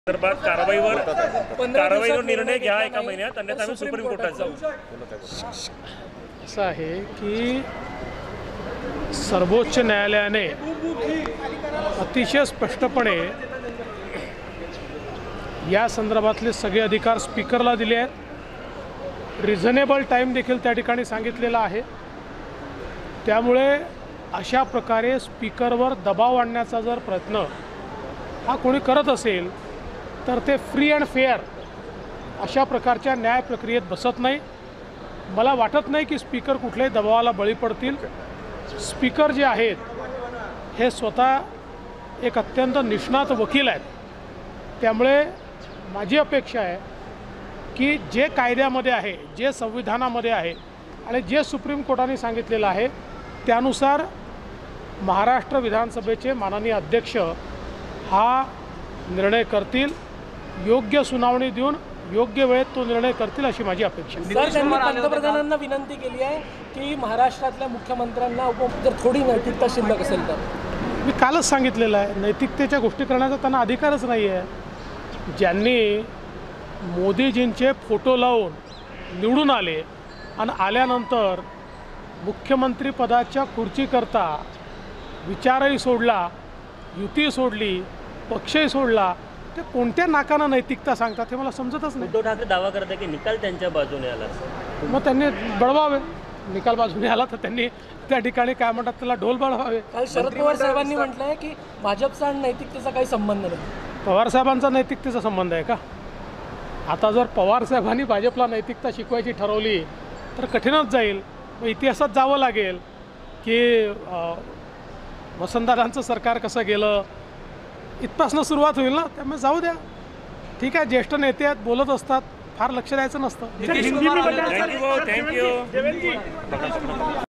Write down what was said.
संदर्भात कारवाईवर निर्णय घ्या एका महिन्यात, अन्यथा आम्ही सुप्रीम कोर्टात जाऊ। असं आहे की सर्वोच्च न्यायालयाने अतिशय स्पष्टपणे या संदर्भातले सगळे अधिकार स्पीकरला दिले आहेत। रिझनेबल टाइम देखील त्या ठिकाणी सांगितलेला आहे। त्यामुळे अशा प्रकारे स्पीकरवर दबाव आणण्याचा जर प्रयत्न हा कोणी करत असेल तर ते फ्री अँड फेअर अशा प्रकारच्या न्याय प्रक्रियेत बसत नाही। मला वाटत नाही की स्पीकर कुठल्याही दबावाला बळी पडतील। स्पीकर जे आहेत हे स्वतः एक अत्यंत निष्णात वकील आहेत। त्यामुळे माझी अपेक्षा आहे की जे कायद्यामध्ये आहे, जे संविधानामध्ये आहे आणि जे सुप्रीम कोर्टाने सांगितलेलं आहे त्यानुसार महाराष्ट्र विधानसभेचे माननीय अध्यक्ष हा निर्णय करतील। योग्य सुनावणी देऊन योग्य वेळेत तो निर्णय करतील अशी माझी अपेक्षा आहे। सर, त्यांनी पंतप्रधानांना विनंती केली आहे की महाराष्ट्रातल्या मुख्यमंत्र्यांना जर थोडी नैतिकता शिल्लक असेल तर। मी कालच सांगितलेलं आहे, नैतिकतेच्या गोष्टी करण्याचा त्यांना अधिकारच नाही आहे। ज्यांनी मोदीजींचे फोटो लावून निवडून आले आणि आल्यानंतर मुख्यमंत्रीपदाच्या खुर्चीकरता विचारही सोडला, युती सोडली, पक्षही सोडला, ते कोणत्या नाकानं नैतिकता सांगतात हे मला समजतच नाही। उद्धव ठाकरे दावा करतात की निकाल त्यांच्या बाजूने आला, मग त्यांनी बळवावे। निकाल बाजूने आला तर त्यांनी त्या ठिकाणी काय म्हणतात त्याला ढोल बळवावे। काल शरद पवार साहेबांनी म्हटलंय की भाजपचा आणि नैतिकतेचा काही संबंध नाही। पवार साहेबांचा नैतिकतेचा संबंध आहे का? आता जर पवार साहेबांनी भाजपला नैतिकता शिकवायची ठरवली तर कठीणच जाईल। मग इतिहासात जावं लागेल की वसंतदादांचं सरकार कसं गेलं, इथपासून सुरुवात होईल ना। त्यामुळे जाऊ द्या, ठीक आहे। ज्येष्ठ नेते आहेत, बोलत असतात, फार लक्ष द्यायचं नसतं। थँक्यू।